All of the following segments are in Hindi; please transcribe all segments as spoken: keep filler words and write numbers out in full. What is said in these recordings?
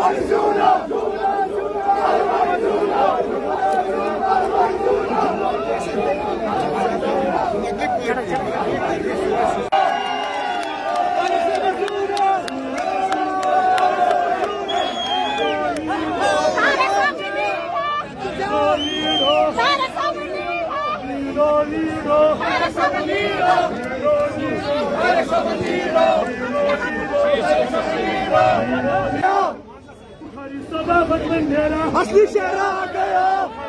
असली शहरा आ गया,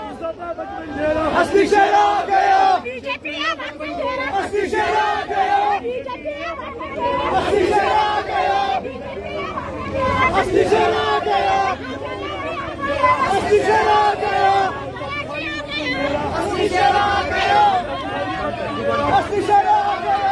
असली शहरा आ गया, असली शहरा आ गया, असली शहरा आ गया, असली शहरा आ गया, असली शहरा आ गया, असली शहरा आ गया, असली शहरा आ गया।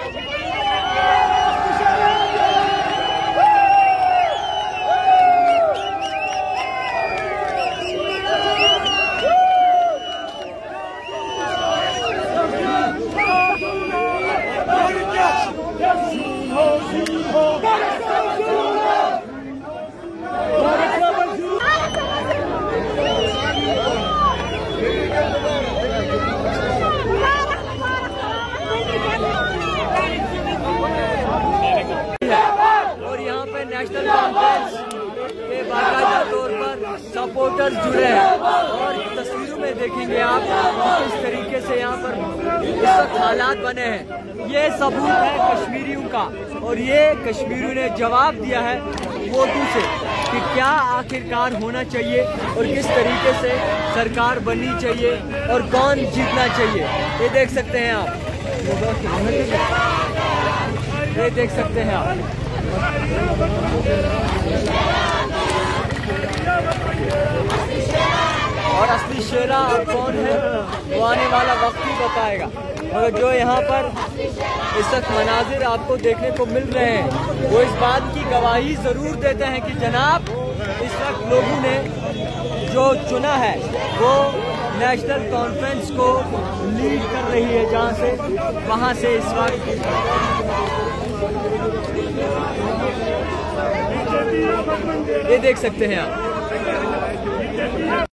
और यहाँ पे नेशनल कॉन्फ्रेंस के बाकायदा तौर पर सपोर्टर्स जुड़े हैं और तस्वीरों में देखेंगे आप किस तरीके से यहाँ पर इस वक्त हालात बने हैं। ये सबूत है कश्मीरियों का और ये कश्मीरियों ने जवाब दिया है वोटों से कि क्या आखिरकार होना चाहिए और किस तरीके से सरकार बननी चाहिए और कौन जीतना चाहिए। ये देख सकते हैं आप, ये देख सकते हैं आप। और असली शेरा अब कौन है वो आने वाला वक्त ही बताएगा, मगर जो यहाँ पर इस वक्त मनाजिर आपको देखने को मिल रहे हैं वो इस बात की गवाही ज़रूर देते हैं कि जनाब इस वक्त लोगों ने जो चुना है वो नेशनल कॉन्फ्रेंस को लीड कर रही है, जहाँ से वहाँ से इस वक्त ये देख सकते हैं आप।